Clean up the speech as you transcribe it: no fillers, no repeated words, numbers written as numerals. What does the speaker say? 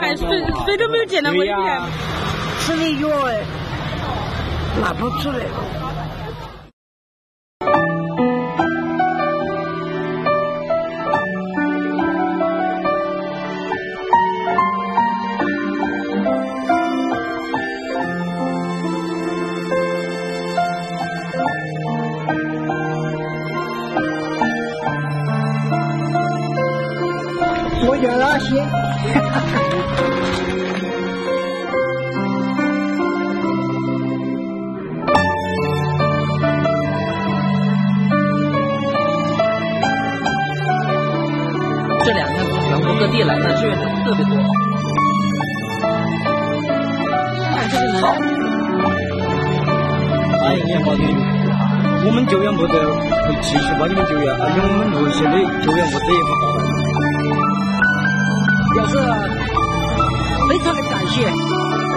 看谁都没有见到过。你看， 吃的药拿不出来。我叫阿西。 这2年从全国各地来的志愿者特别多。看这个好 ，81年8月6日，我们救援部队会继续帮你们救援，而且我们陆续的救援物资也会到达。 表示非常的感谢。